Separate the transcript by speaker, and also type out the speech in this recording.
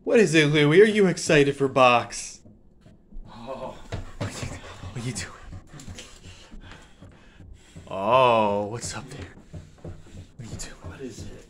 Speaker 1: What is it, Louie? Are you excited for box?
Speaker 2: Oh.
Speaker 1: What are you doing? Oh, what's up there? What are you doing?
Speaker 2: What is it?